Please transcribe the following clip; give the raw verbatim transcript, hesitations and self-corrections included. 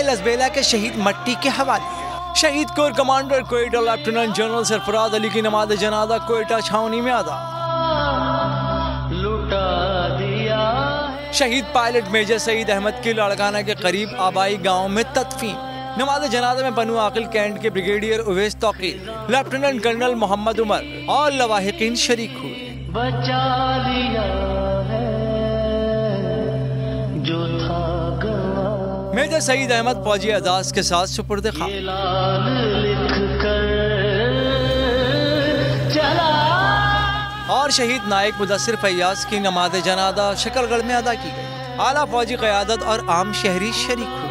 लसबेला के शहीद मट्टी के हवाले। शहीद corps commander Quetta lieutenant general Sarfraz Ali की नमाज जनाजा कोयटा छावनी में अदा। लुटा दिया। शहीद पायलट मेजर सईद अहमद की लाड़काना के करीब आबाई गांव में तदफीन। नमाज जनाजा में बनु आकिल कैंट के brigadier Owais Tauqeer, lieutenant colonel Muhammad Umar और लवाहिकीन शरीक हुए। बचा लिया है जो था गवा। मेजर सईद अहमद फौजी एजाज के साथ सुपुर्द खाक। और शहीद नायक मुदस्सिर फैयाज की नमाज जनाजा शकरगढ़ में अदा की गई। आला फौजी क़यादत और आम शहरी शरीक हुए।